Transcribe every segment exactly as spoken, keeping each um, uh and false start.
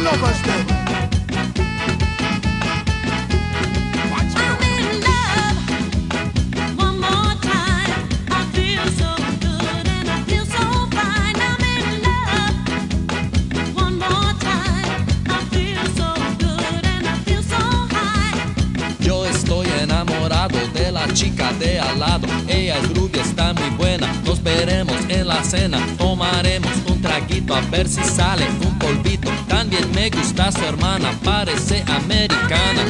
lovers them. De la chica de al lado, ella es rubia, está muy buena. Nos veremos en la cena, tomaremos un traguito a ver si sale un polvito. También me gusta su hermana, parece americana.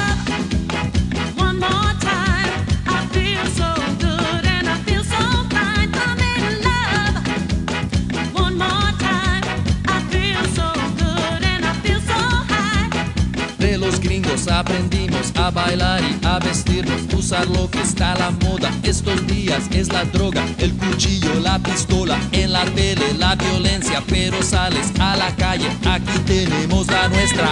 De los gringos aprendimos a bailar y a vestirnos, usar lo que está a la moda estos días es la droga, el cuchillo, la pistola, en la tele la violencia, pero sales a la calle, aquí tenemos la nuestra.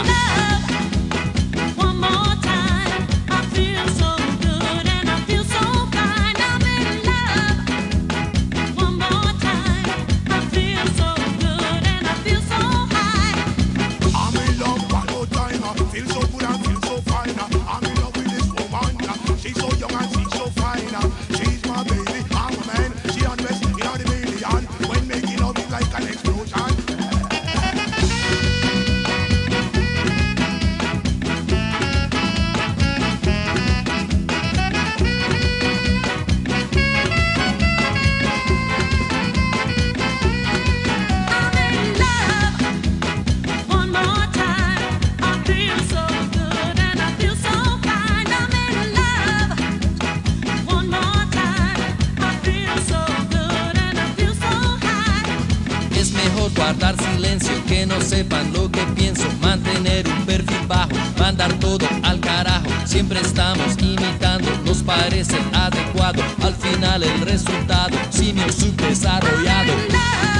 Guardar silencio, que no sepan lo que pienso, mantener un perfil bajo, mandar todo al carajo. Siempre estamos imitando, nos parece adecuado, al final el resultado, simio subdesarrollado.